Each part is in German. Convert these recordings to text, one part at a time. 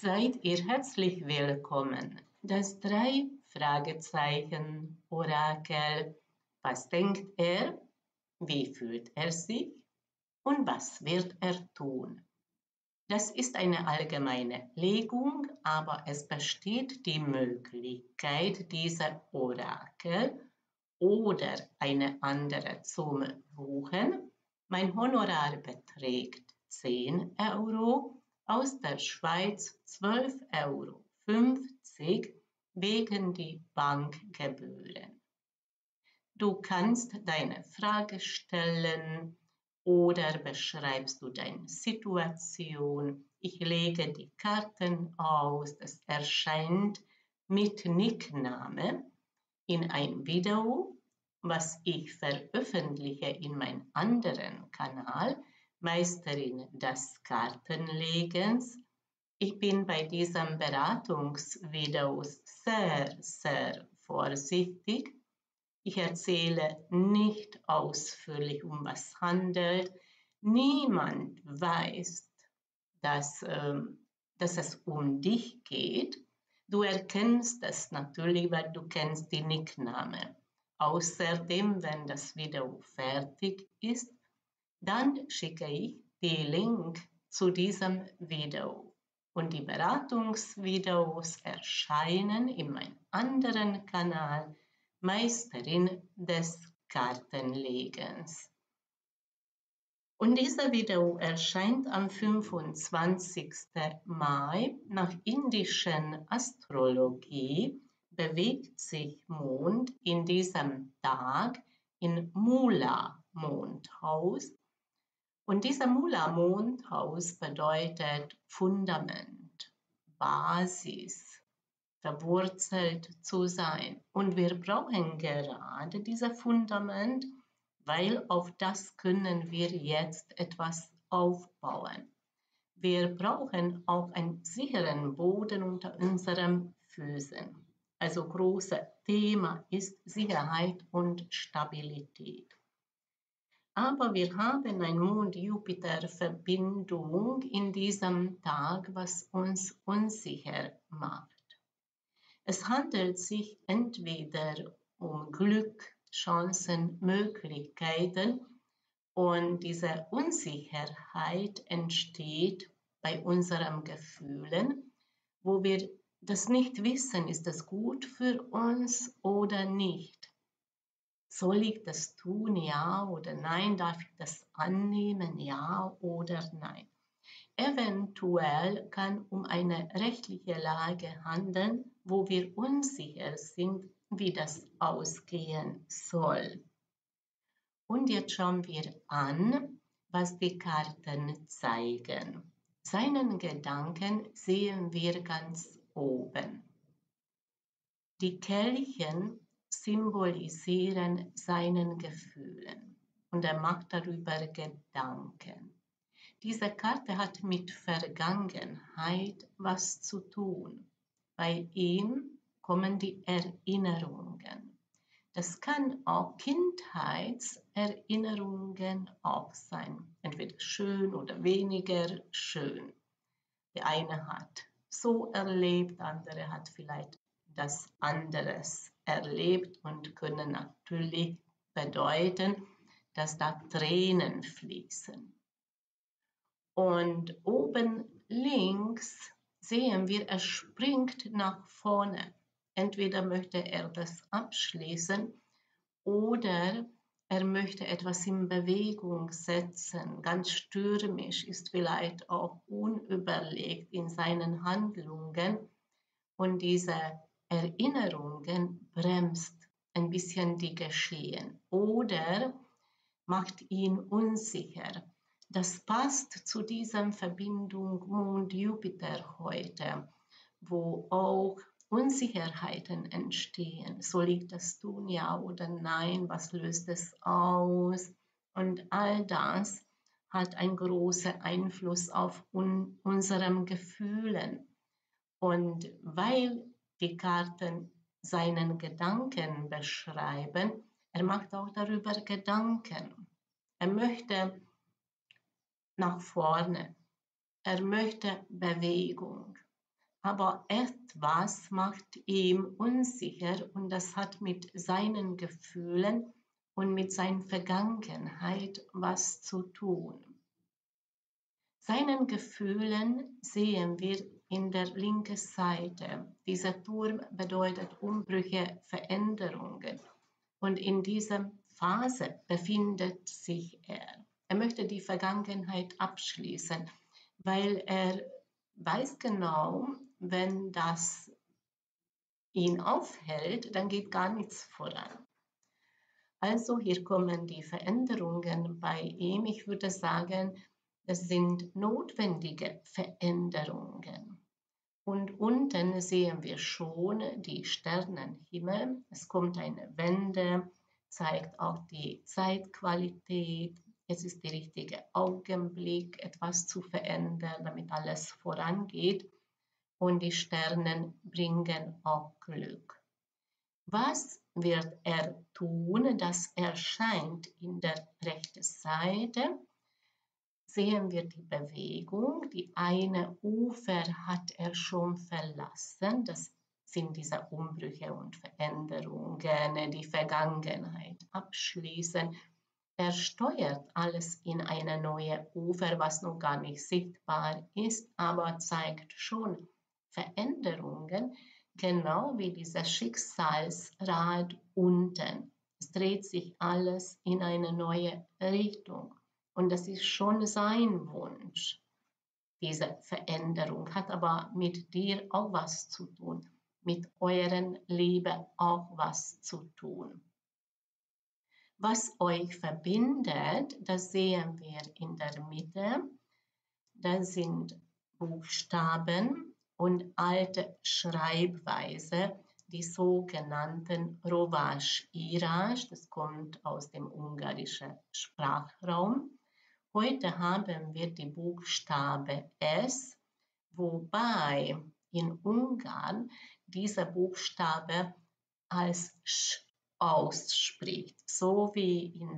Seid ihr herzlich willkommen. Das 3-Fragezeichen-Orakel. Was denkt er? Wie fühlt er sich? Und was wird er tun? Das ist eine allgemeine Legung, aber es besteht die Möglichkeit, dieser Orakel oder eine andere zum Buchen. Mein Honorar beträgt 10 Euro, aus der Schweiz 12,50 € wegen die Bankgebühren. Du kannst deine Frage stellen oder beschreibst du deine Situation. Ich lege die Karten aus, das erscheint mit Nickname in ein Video, was ich veröffentliche in meinem anderen Kanal, Meisterin des Kartenlegens. Ich bin bei diesen Beratungsvideos sehr vorsichtig. Ich erzähle nicht ausführlich, um was handelt. Niemand weiß, dass es um dich geht. Du erkennst es natürlich, weil du kennst die Nickname. Außerdem, wenn das Video fertig ist, dann schicke ich den Link zu diesem Video. Und die Beratungsvideos erscheinen in meinem anderen Kanal, Meisterin des Kartenlegens. Und dieser Video erscheint am 25. Mai. Nach indischen Astrologie bewegt sich Mond in diesem Tag in Mula-Mondhaus. Und dieser Mula-Mondhaus bedeutet Fundament, Basis, verwurzelt zu sein. Und wir brauchen gerade dieses Fundament, weil auf das können wir jetzt etwas aufbauen. Wir brauchen auch einen sicheren Boden unter unseren Füßen. Also großes Thema ist Sicherheit und Stabilität. Aber wir haben eine Mond-Jupiter-Verbindung in diesem Tag, was uns unsicher macht. Es handelt sich entweder um Glück, Chancen, Möglichkeiten und diese Unsicherheit entsteht bei unseren Gefühlen, wo wir das nicht wissen, ist das gut für uns oder nicht. Soll ich das tun, ja oder nein? Darf ich das annehmen, ja oder nein? Eventuell kann um eine rechtliche Lage handeln, wo wir unsicher sind, wie das ausgehen soll. Und jetzt schauen wir an, was die Karten zeigen. Seinen Gedanken sehen wir ganz oben. Die Kelchen symbolisieren seinen Gefühlen und er macht darüber Gedanken. Diese Karte hat mit Vergangenheit was zu tun. Bei ihm kommen die Erinnerungen. Das kann auch Kindheitserinnerungen auch sein, entweder schön oder weniger schön. Der eine hat so erlebt, der andere hat vielleicht das anderes erlebt und können natürlich bedeuten, dass da Tränen fließen. Und oben links sehen wir, er springt nach vorne. Entweder möchte er das abschließen oder er möchte etwas in Bewegung setzen. Ganz stürmisch, ist vielleicht auch unüberlegt in seinen Handlungen. Und diese Erinnerungen bremst ein bisschen die Geschehen oder macht ihn unsicher. Das passt zu dieser Verbindung Mond-Jupiter heute, wo auch Unsicherheiten entstehen. Soll ich das tun, ja oder nein? Was löst es aus? Und all das hat einen großen Einfluss auf unsere Gefühle. Und weil die Karten seinen Gedanken beschreiben, er macht auch darüber Gedanken. Er möchte nach vorne. Er möchte Bewegung. aber etwas macht ihm unsicher und das hat mit seinen Gefühlen und mit seiner Vergangenheit was zu tun. Seinen Gefühlen sehen wir in der linken Seite. Dieser Turm bedeutet Umbrüche, Veränderungen. Und in dieser Phase befindet sich er. Er möchte die Vergangenheit abschließen, weil er weiß genau, wenn das ihn aufhält, dann geht gar nichts voran. Also hier kommen die Veränderungen bei ihm. Ich würde sagen, das sind notwendige Veränderungen. Und unten sehen wir schon die Sternenhimmel. Es kommt eine Wende, zeigt auch die Zeitqualität. Es ist der richtige Augenblick, etwas zu verändern, damit alles vorangeht. Und die Sterne bringen auch Glück. Was wird er tun? Das erscheint in der rechten Seite. Sehen wir die Bewegung. Die eine Ufer hat er schon verlassen. Das sind diese Umbrüche und Veränderungen, die Vergangenheit abschließen. Er steuert alles in eine neue Ufer, was noch gar nicht sichtbar ist, aber zeigt schon Veränderungen, genau wie dieses Schicksalsrad unten. Es dreht sich alles in eine neue Richtung. Und das ist schon sein Wunsch. Diese Veränderung hat aber mit dir auch was zu tun, mit euren Liebe auch was zu tun. Was euch verbindet, das sehen wir in der Mitte. Das sind Buchstaben und alte Schreibweise, die sogenannten Rovás-írás. Das kommt aus dem ungarischen Sprachraum. Heute haben wir die Buchstabe S, wobei in Ungarn dieser Buchstabe als Sch ausspricht, so wie im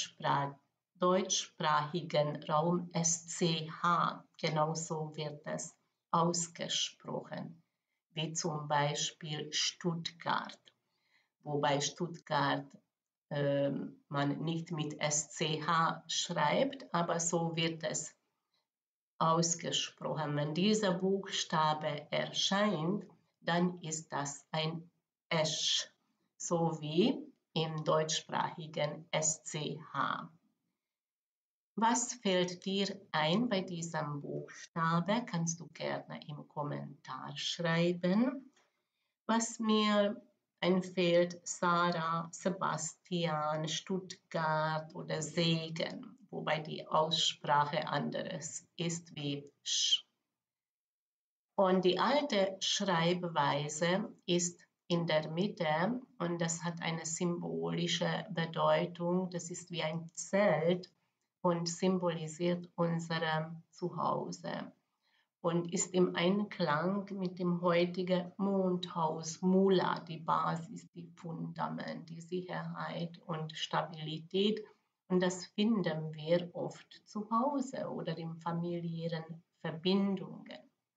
deutschsprachigen Raum SCH. Genauso wird es ausgesprochen, wie zum Beispiel Stuttgart, wobei Stuttgart man nicht mit SCH schreibt, aber so wird es ausgesprochen. Wenn dieser Buchstabe erscheint, dann ist das ein Sch, so wie im deutschsprachigen SCH. Was fällt dir ein bei diesem Buchstabe? Kannst du gerne im Kommentar schreiben. Was mir einfällt, Sarah, Sebastian, Stuttgart oder Segen, wobei die Aussprache anderes ist wie Sch. Und die alte Schreibweise ist in der Mitte und das hat eine symbolische Bedeutung. Das ist wie ein Zelt und symbolisiert unser Zuhause und ist im Einklang mit dem heutigen Mondhaus Mula, die Basis, die Fundament, die Sicherheit und Stabilität. Und das finden wir oft zu Hause oder in familiären Verbindungen.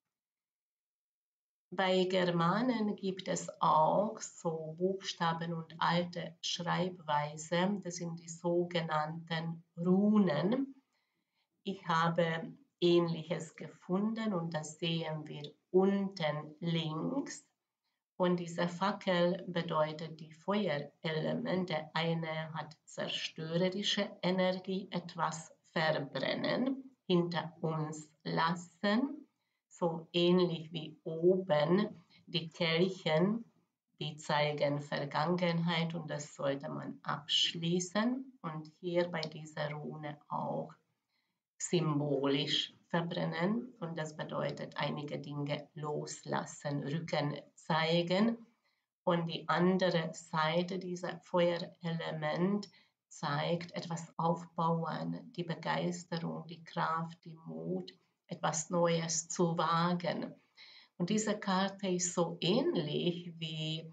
Bei Germanen gibt es auch so Buchstaben und alte Schreibweise, das sind die sogenannten Runen. Ich habe Ähnliches gefunden und das sehen wir unten links. Und diese Fackel bedeutet die Feuerelemente. Eine hat zerstörerische Energie, etwas verbrennen, hinter uns lassen. So ähnlich wie oben die Kelchen, die zeigen Vergangenheit und das sollte man abschließen. Und hier bei dieser Rune auch symbolisch verbrennen und das bedeutet einige Dinge loslassen, Rücken zeigen. Und die andere Seite dieser Feuerelement zeigt etwas aufbauen, die Begeisterung, die Kraft, die Mut, etwas Neues zu wagen. Und diese Karte ist so ähnlich wie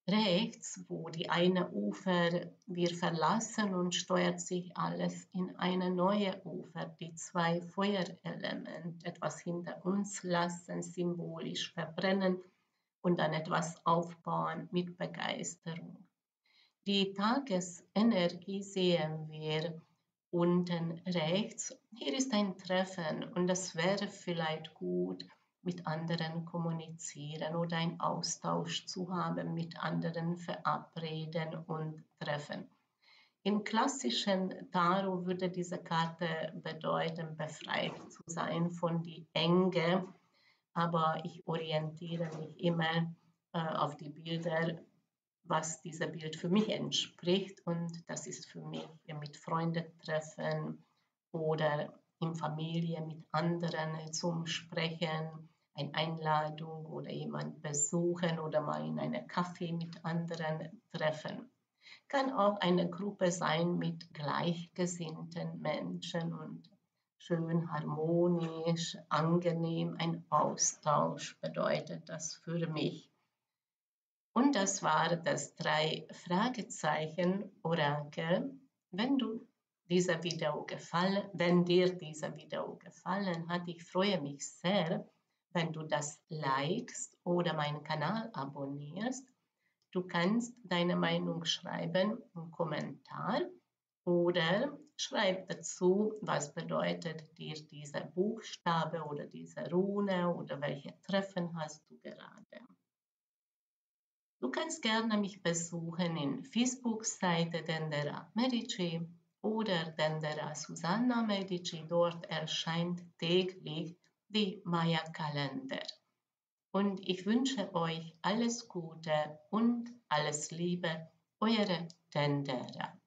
Rechts, wo die eine Ufer wir verlassen und steuert sich alles in eine neue Ufer, die zwei Feuerelemente, etwas hinter uns lassen, symbolisch verbrennen und dann etwas aufbauen mit Begeisterung. Die Tagesenergie sehen wir unten rechts. Hier ist ein Treffen und es wäre vielleicht gut, mit anderen kommunizieren oder einen Austausch zu haben, mit anderen verabreden und treffen. Im klassischen Tarot würde diese Karte bedeuten, befreit zu sein von die Enge, aber ich orientiere mich immer auf die Bilder, was dieser Bild für mich entspricht, und das ist für mich mit Freunden treffen oder in Familie mit anderen zum Sprechen, eine Einladung oder jemand besuchen oder mal in einem Café mit anderen treffen. Kann auch eine Gruppe sein mit gleichgesinnten Menschen und schön harmonisch, angenehm. Ein Austausch bedeutet das für mich. Und das war das 3 Fragezeichen Orakel. Wenn wenn dir dieser Video gefallen hat, ich freue mich sehr, wenn du das likest oder meinen Kanal abonnierst. Du kannst deine Meinung schreiben im Kommentar oder schreib dazu, was bedeutet dir dieser Buchstabe oder diese Rune oder welche Treffen hast du gerade. Du kannst gerne mich besuchen in Facebook-Seite Dendera Medici oder Dendera Susanna Medici. Dort erscheint täglich die Maya-Kalender. Und ich wünsche euch alles Gute und alles Liebe, eure Dendera.